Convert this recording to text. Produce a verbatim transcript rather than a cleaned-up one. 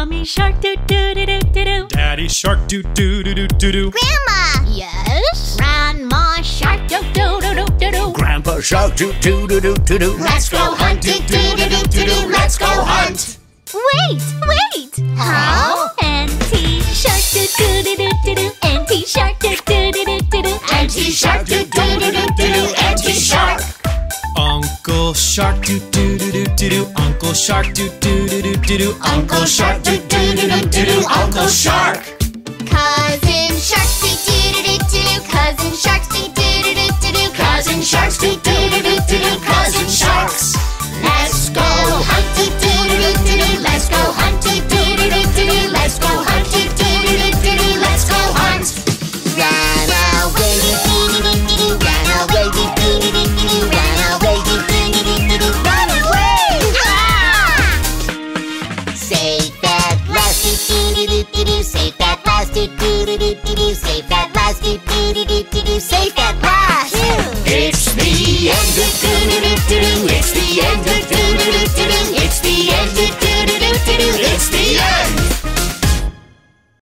Mommy shark do do do do do do. Daddy shark do do do do do do. Grandma! Yes. Grandma shark do do do do do do. Grandpa shark do do do do do do. Let's go hunt do do do do do do. Let's go hunt. Wait, wait. Huh? Auntie shark do do do do do do. Auntie shark do do do do do do. Auntie shark do do do do do do. Auntie shark. Uncle shark do do do do do do. Uncle shark do do do do do do. Uncle shark do do do do do do. Uncle shark. Cousin shark do do do do do. Cousin sharks do do do do do do. Cousin sharks do do do do do do. Cousin sharks. Let's go hunt.